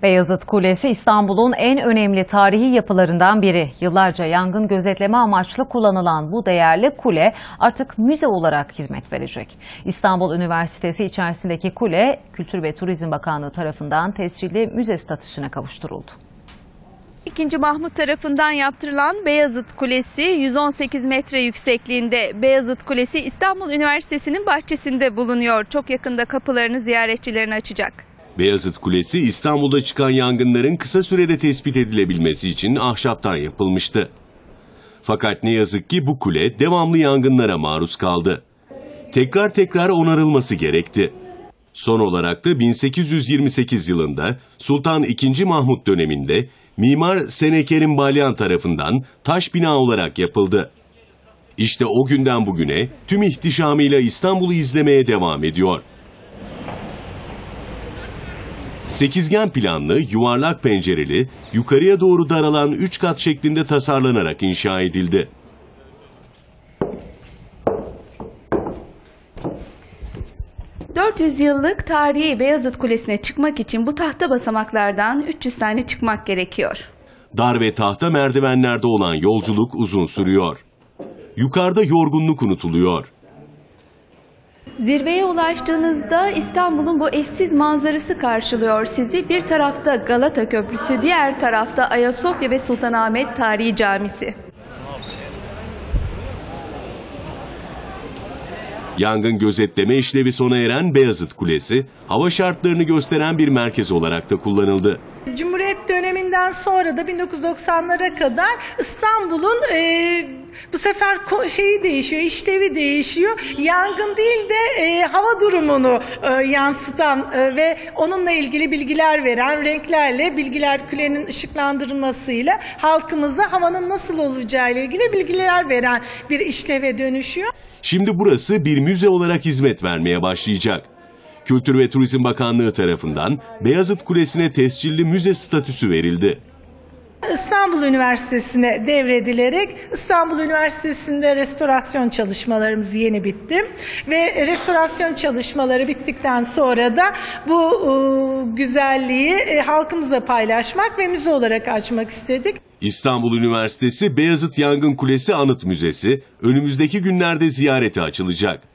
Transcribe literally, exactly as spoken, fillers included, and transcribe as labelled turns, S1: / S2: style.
S1: Beyazıt Kulesi İstanbul'un en önemli tarihi yapılarından biri. Yıllarca yangın gözetleme amaçlı kullanılan bu değerli kule artık müze olarak hizmet verecek. İstanbul Üniversitesi içerisindeki kule, Kültür ve Turizm Bakanlığı tarafından tescilli müze statüsüne kavuşturuldu.
S2: İkinci Mahmut tarafından yaptırılan Beyazıt Kulesi yüz on sekiz metre yüksekliğinde. Beyazıt Kulesi İstanbul Üniversitesi'nin bahçesinde bulunuyor. Çok yakında kapılarını ziyaretçilerine açacak.
S3: Beyazıt Kulesi İstanbul'da çıkan yangınların kısa sürede tespit edilebilmesi için ahşaptan yapılmıştı. Fakat ne yazık ki bu kule devamlı yangınlara maruz kaldı. Tekrar tekrar onarılması gerekti. Son olarak da bin sekiz yüz yirmi sekiz yılında Sultan ikinci. Mahmut döneminde Mimar Senekerim Balyan tarafından taş bina olarak yapıldı. İşte o günden bugüne tüm ihtişamıyla İstanbul'u izlemeye devam ediyor. Sekizgen planlı, yuvarlak pencereli, yukarıya doğru daralan üç kat şeklinde tasarlanarak inşa edildi.
S2: dört yüz yıllık tarihi Beyazıt Kulesi'ne çıkmak için bu tahta basamaklardan üç yüz tane çıkmak gerekiyor.
S3: Dar ve tahta merdivenlerde olan yolculuk uzun sürüyor. Yukarıda yorgunluk unutuluyor.
S2: Zirveye ulaştığınızda İstanbul'un bu eşsiz manzarası karşılıyor sizi. Bir tarafta Galata Köprüsü, diğer tarafta Ayasofya ve Sultanahmet Tarihi Camisi.
S3: Yangın gözetleme işlevi sona eren Beyazıt Kulesi, hava şartlarını gösteren bir merkez olarak da kullanıldı.
S4: Cumhuriyet döneminden sonra da bin dokuz yüz doksanlara kadar İstanbul'un e, bu sefer şeyi değişiyor, işlevi değişiyor. Yangın değil de e, hava durumunu e, yansıtan e, ve onunla ilgili bilgiler veren, renklerle bilgiler, kulenin ışıklandırılmasıyla halkımıza havanın nasıl olacağı ile ilgili bilgiler veren bir işleve dönüşüyor.
S3: Şimdi burası bir müze olarak hizmet vermeye başlayacak. Kültür ve Turizm Bakanlığı tarafından Beyazıt Kulesi'ne tescilli müze statüsü verildi.
S4: İstanbul Üniversitesi'ne devredilerek İstanbul Üniversitesi'nde restorasyon çalışmalarımız yeni bitti. Ve restorasyon çalışmaları bittikten sonra da bu e, güzelliği e, halkımızla paylaşmak ve müze olarak açmak istedik.
S3: İstanbul Üniversitesi Beyazıt Yangın Kulesi Anıt Müzesi önümüzdeki günlerde ziyarete açılacak.